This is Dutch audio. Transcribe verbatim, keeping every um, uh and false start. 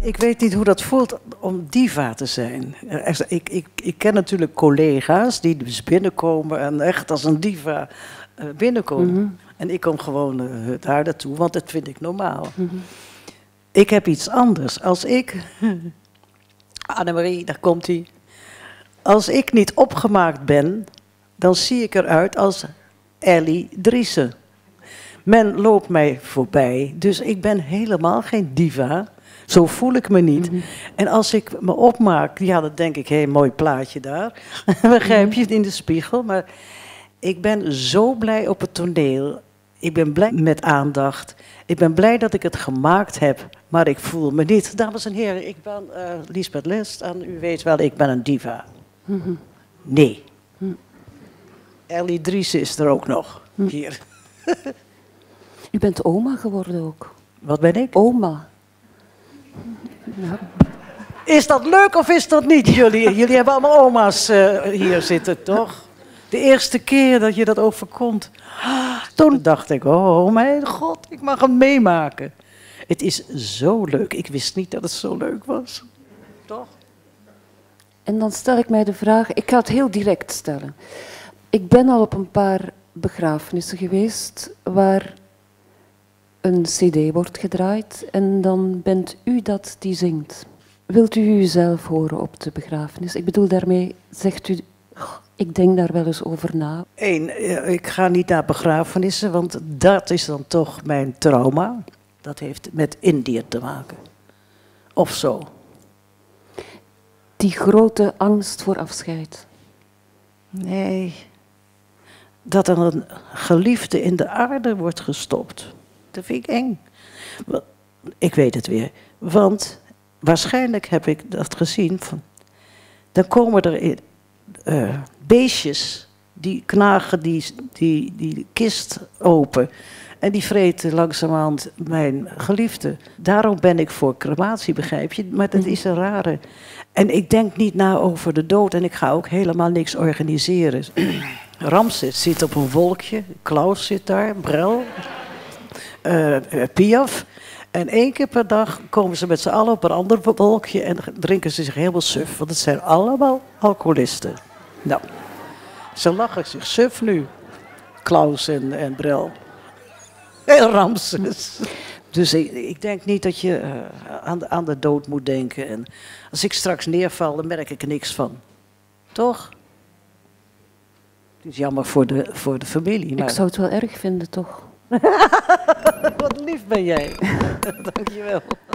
ik weet niet hoe dat voelt om diva te zijn. Ik, ik, ik ken natuurlijk collega's die dus binnenkomen en echt als een diva uh, binnenkomen. Mm-hmm. En ik kom gewoon uh, daar naartoe, want dat vind ik normaal. Mm-hmm. Ik heb iets anders. Als ik... Annemarie, daar komt hij. Als ik niet opgemaakt ben, dan zie ik eruit als Ellie Driessen. Men loopt mij voorbij, dus ik ben helemaal geen diva. Zo voel ik me niet. Mm-hmm. En als ik me opmaak, ja, dan denk ik, hé, hey, mooi plaatje daar. Begrijp je het in de spiegel? Maar ik ben zo blij op het toneel. Ik ben blij met aandacht. Ik ben blij dat ik het gemaakt heb, maar ik voel me niet. Dames en heren, ik ben uh, Liesbeth List en u weet wel, ik ben een diva. Mm-hmm. Nee. Mm. Ellie Driessen is er ook nog, mm. hier. U bent oma geworden ook. Wat ben ik? Oma. Ja. Is dat leuk of is dat niet, jullie? Jullie hebben allemaal oma's uh, hier zitten, toch? De eerste keer dat je dat overkomt. Toen dacht ik, oh mijn god, ik mag hem meemaken. Het is zo leuk. Ik wist niet dat het zo leuk was. Toch? En dan stel ik mij de vraag, ik ga het heel direct stellen. Ik ben al op een paar begrafenissen geweest waar een cd wordt gedraaid en dan bent u dat die zingt. Wilt u uzelf horen op de begrafenis? Ik bedoel, daarmee zegt u, ik denk daar wel eens over na. Eén, ik ga niet naar begrafenissen, want dat is dan toch mijn trauma. Dat heeft met Indië te maken. Of zo. Die grote angst voor afscheid. Nee. Dat er een geliefde in de aarde wordt gestopt. Dat vind ik eng. Ik weet het weer. Want waarschijnlijk heb ik dat gezien. Van, dan komen er in, uh, beestjes die knagen die, die, die kist open. En die vreten langzamerhand mijn geliefde. Daarom ben ik voor crematie, begrijp je? Maar dat is een rare. En ik denk niet na over de dood en ik ga ook helemaal niks organiseren. Ramses zit op een wolkje, Klaus zit daar, Brel, uh, uh, Piaf. En één keer per dag komen ze met z'n allen op een ander wolkje en drinken ze zich helemaal suf. Want het zijn allemaal alcoholisten. Nou, ze lachen zich suf nu, Klaus en, en Brel. En Ramses. Dus ik, ik denk niet dat je uh, aan, de, aan de dood moet denken. En als ik straks neerval, dan merk ik er niks van. Toch? Het is jammer voor de, voor de familie. Maar... Ik zou het wel erg vinden, toch? Wat lief ben jij. Dank je wel.